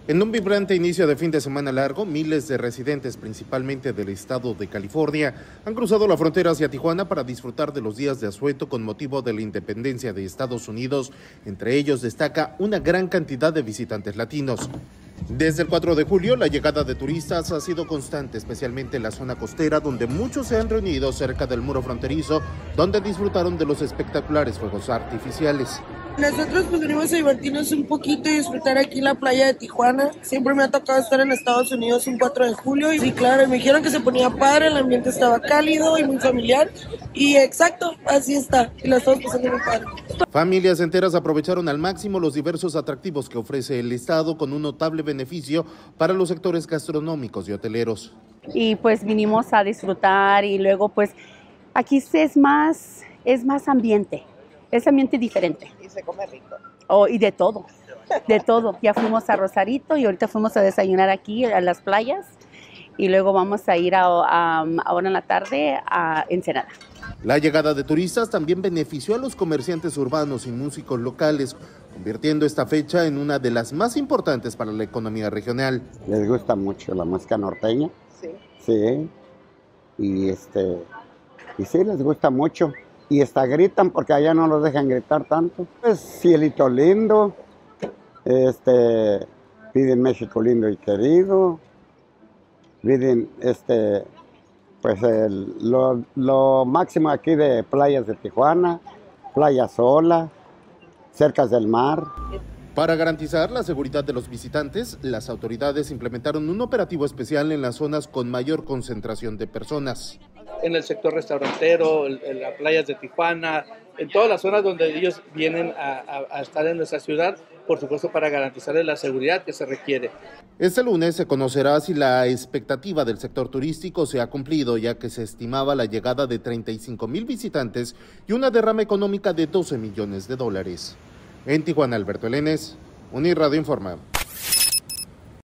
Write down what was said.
En un vibrante inicio de fin de semana largo, miles de residentes, principalmente del estado de California, han cruzado la frontera hacia Tijuana para disfrutar de los días de asueto con motivo de la independencia de Estados Unidos. Entre ellos destaca una gran cantidad de visitantes latinos. Desde el 4 de julio, la llegada de turistas ha sido constante, especialmente en la zona costera, donde muchos se han reunido cerca del muro fronterizo, donde disfrutaron de los espectaculares fuegos artificiales. Nosotros pues venimos a divertirnos un poquito y disfrutar aquí en la playa de Tijuana. Siempre me ha tocado estar en Estados Unidos un 4 de julio y sí, claro, me dijeron que se ponía padre, el ambiente estaba cálido y muy familiar y exacto, así está, y la estamos pasando muy padre. Familias enteras aprovecharon al máximo los diversos atractivos que ofrece el estado, con un notable beneficio para los sectores gastronómicos y hoteleros. Y pues vinimos a disfrutar y luego pues aquí es más ambiente. Es ambiente diferente. Y se come rico. Y de todo, de todo. Ya fuimos a Rosarito y ahorita fuimos a desayunar aquí a las playas y luego vamos a ir ahora en la tarde a Ensenada. La llegada de turistas también benefició a los comerciantes urbanos y músicos locales, convirtiendo esta fecha en una de las más importantes para la economía regional. Les gusta mucho la música norteña. Sí. Sí. Y sí, les gusta mucho. Y hasta gritan porque allá no los dejan gritar tanto. Pues cielito lindo, piden México lindo y querido, piden pues lo máximo aquí de playas de Tijuana, Playa Sola, cerca del mar. Para garantizar la seguridad de los visitantes, las autoridades implementaron un operativo especial en las zonas con mayor concentración de personas. En el sector restaurantero, en las playas de Tijuana, en todas las zonas donde ellos vienen a estar en nuestra ciudad, por supuesto para garantizarles la seguridad que se requiere. Este lunes se conocerá si la expectativa del sector turístico se ha cumplido, ya que se estimaba la llegada de 35,000 visitantes y una derrama económica de $12 millones. En Tijuana, Alberto Elenes, Unirradio informa.